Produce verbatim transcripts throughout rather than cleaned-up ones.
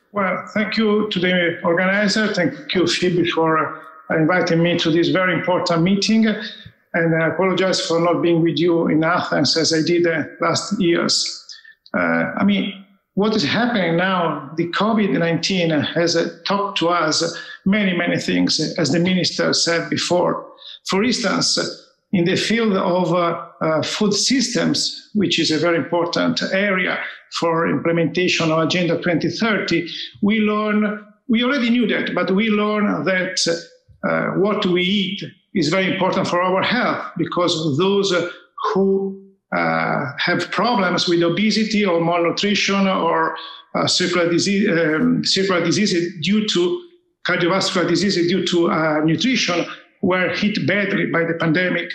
Well, thank you to the organizer. Thank you, Phoebe, for inviting me to this very important meeting. And I apologize for not being with you in Athens as I did uh, last years. Uh, I mean, what is happening now, the COVID nineteen has uh, taught to us many, many things, as the minister said before. For instance, in the field of uh, uh, food systems, which is a very important area for implementation of Agenda twenty thirty, we learn, we already knew that, but we learn that uh, what we eat is very important for our health, because those uh, who uh, have problems with obesity or malnutrition or uh, circular disease, um, circular disease due to cardiovascular disease due to uh, nutrition were hit badly by the pandemic.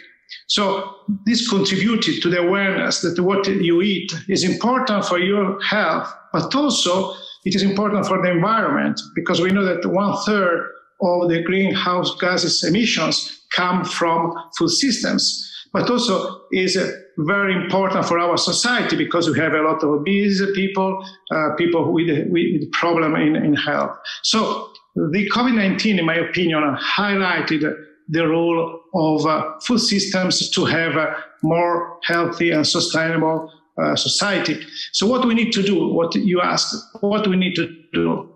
So this contributed to the awareness that what you eat is important for your health, but also it is important for the environment, because we know that one third of the greenhouse gases emissions come from food systems, but also is very important for our society because we have a lot of obese people, uh, people with, with problem in, in health. So the COVID nineteen, in my opinion, highlighted the role of uh, food systems to have a more healthy and sustainable uh, society. So what we need to do, what you asked, what we need to do?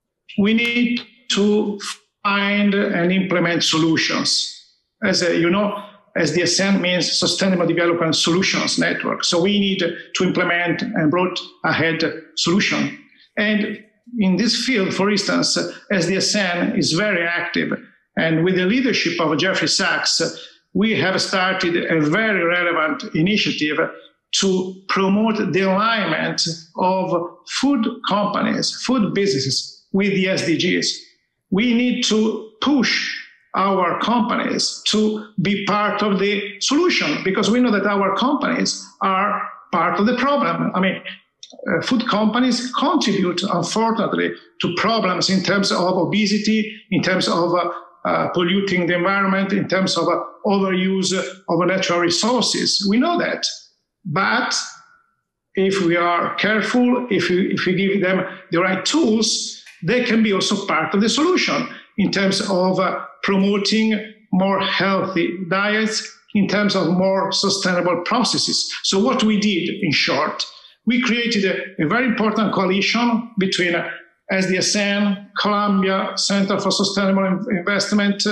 We need to find and implement solutions. As uh, you know, S D S N means Sustainable Development Solutions Network. So we need to implement and brought ahead solution. And in this field, for instance, S D S N is very active. And with the leadership of Jeffrey Sachs, we have started a very relevant initiative to promote the alignment of food companies, food businesses with the S D Gs. We need to push our companies to be part of the solution, because we know that our companies are part of the problem. I mean, uh, food companies contribute, unfortunately, to problems in terms of obesity, in terms of uh, Uh, polluting the environment, in terms of uh, overuse of natural resources. We know that. But if we are careful, if we, if we give them the right tools, they can be also part of the solution in terms of uh, promoting more healthy diets, in terms of more sustainable processes. So what we did, in short, we created a, a very important coalition between uh, S D S N, Columbia Center for Sustainable Investment,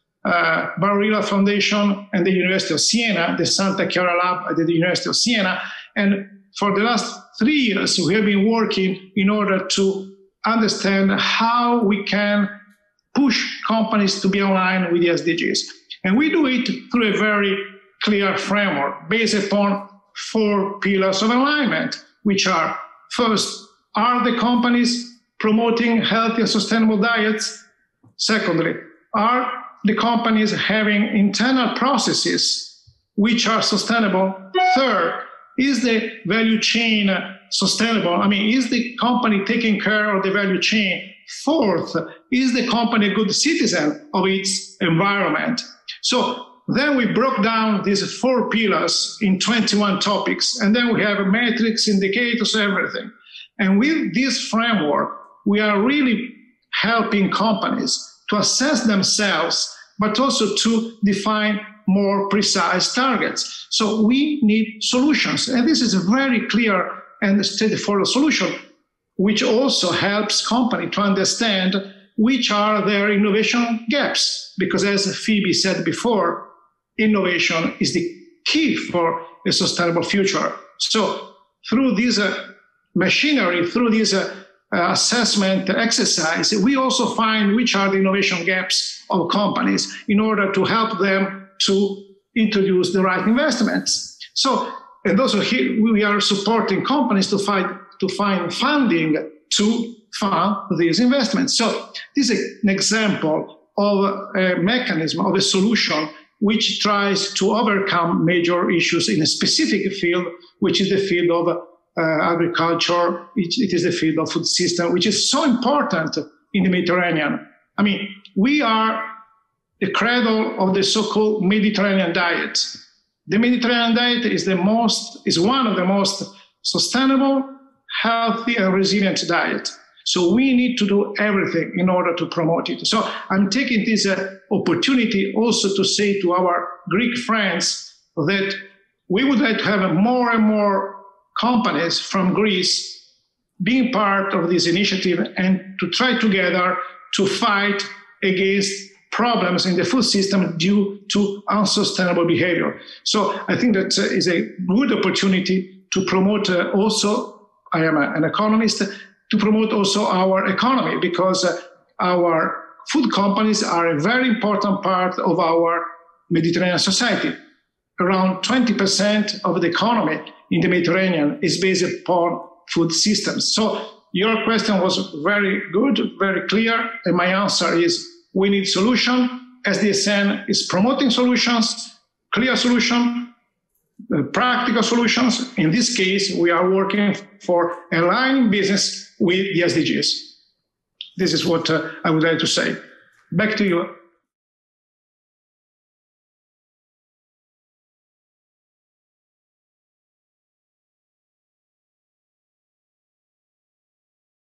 uh, Barilla Foundation, and the University of Siena, the Santa Chiara Lab at the University of Siena. And for the last three years, we have been working in order to understand how we can push companies to be aligned with the S D Gs. And we do it through a very clear framework based upon four pillars of alignment, which are, first, are the companies promoting healthy and sustainable diets? Secondly, are the companies having internal processes which are sustainable? Third, is the value chain sustainable? I mean, is the company taking care of the value chain? Fourth, is the company a good citizen of its environment? So then we broke down these four pillars in twenty-one topics, and then we have metrics, indicators, everything. And with this framework, we are really helping companies to assess themselves, but also to define more precise targets. So we need solutions. And this is a very clear and straightforward solution, which also helps companies to understand which are their innovation gaps. Because as Phoebe said before, innovation is the key for a sustainable future. So through this uh, machinery, through this uh, Uh, assessment exercise, we also find which are the innovation gaps of companies in order to help them to introduce the right investments. So, and also here we are supporting companies to find, to find funding to fund these investments. So this is an example of a mechanism, of a solution which tries to overcome major issues in a specific field, which is the field of Uh, agriculture, it, it is the field of food system, which is so important in the Mediterranean. I mean, we are the cradle of the so-called Mediterranean diet. The Mediterranean diet is the most, is one of the most sustainable, healthy, and resilient diet. So we need to do everything in order to promote it. So I'm taking this uh, opportunity also to say to our Greek friends that we would like to have more and more companies from Greece being part of this initiative and to try together to fight against problems in the food system due to unsustainable behavior. So I think that uh, is a good opportunity to promote uh, also, I am a, an economist, to promote also our economy, because uh, our food companies are a very important part of our Mediterranean society. Around twenty percent of the economy in the Mediterranean is based upon food systems. So your question was very good, very clear, and my answer is we need solution. S D S N is promoting solutions, clear solution, uh, practical solutions. In this case, we are working for aligning business with the S D Gs. This is what uh, I would like to say. Back to you.